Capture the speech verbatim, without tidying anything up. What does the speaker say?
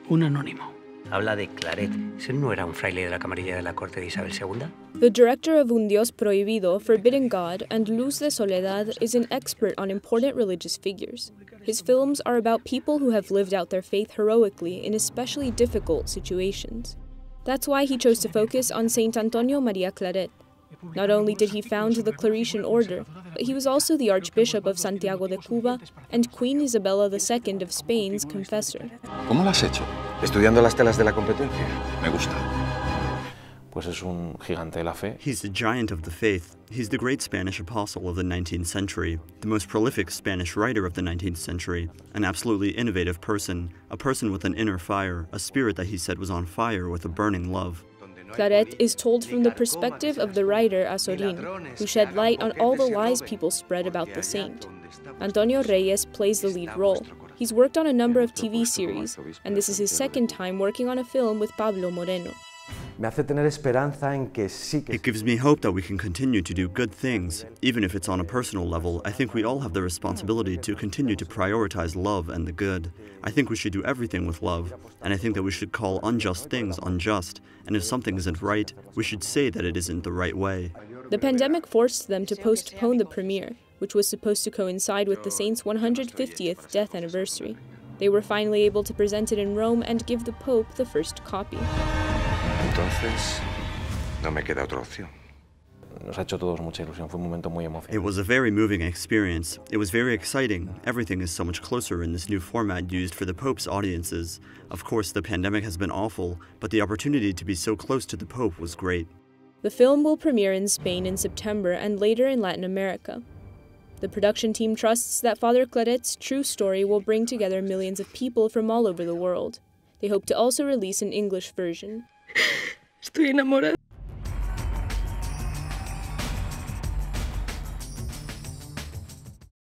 un anónimo. Habla de Claret. ¿Ese no era un fraile de la camarilla de la corte de Isabel segunda? The director of Un Dios Prohibido, Forbidden God, and Luz de Soledad is an expert on important religious figures. His films are about people who have lived out their faith heroically in especially difficult situations. That's why he chose to focus on Saint Antonio Maria Claret. Not only did he found the Claretian order, but he was also the Archbishop of Santiago de Cuba and Queen Isabella the Second of Spain's confessor. ¿Cómo lo has hecho? Estudiando las telas de la competencia. Me gusta. Pues es un gigante de la fe. He's a giant of the faith. He's the great Spanish apostle of the nineteenth century, the most prolific Spanish writer of the nineteenth century, an absolutely innovative person, a person with an inner fire, a spirit that he said was on fire with a burning love. Claret is told from the perspective of the writer Azorín, who shed light on all the lies people spread about the saint. Antonio Reyes plays the lead role. He's worked on a number of T V series, and this is his second time working on a film with Pablo Moreno. It gives me hope that we can continue to do good things. Even if it's on a personal level, I think we all have the responsibility to continue to prioritize love and the good. I think we should do everything with love, and I think that we should call unjust things unjust, and if something isn't right, we should say that it isn't the right way. The pandemic forced them to postpone the premiere, which was supposed to coincide with the saint's one hundred fiftieth death anniversary. They were finally able to present it in Rome and give the Pope the first copy. Entonces, no me queda otra opción. Nos ha hecho todos mucha ilusión. Fue un momento muy emocionante. It was a very moving experience. It was very exciting. Everything is so much closer in this new format used for the Pope's audiences. Of course, the pandemic has been awful, but the opportunity to be so close to the Pope was great. The film will premiere in Spain in September and later in Latin America. The production team trusts that Father Claret's true story will bring together millions of people from all over the world. They hope to also release an English version. Estoy enamorada.